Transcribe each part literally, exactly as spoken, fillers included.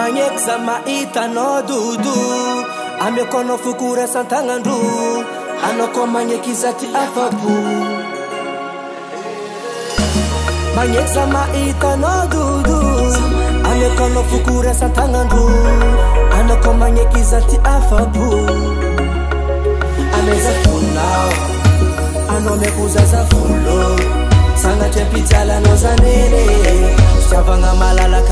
Magnexa maita no dudu Ame kono fukura santangandu Ano ko manyekizati afabu Magnexa maita no dudu Ame kono fukura santangandu Ano ko manyekizati afabu Ame za funao Ano me kuza za fulo Sanga chepitala no zanere Shavanga malala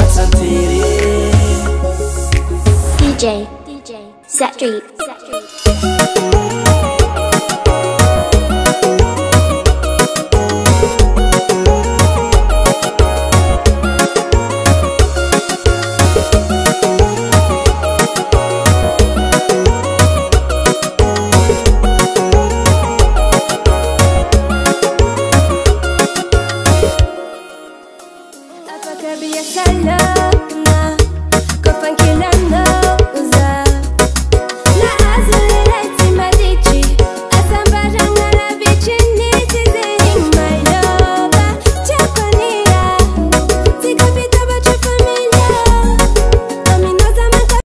katsantiri D J, D J, ZeTreep, ZeTreep.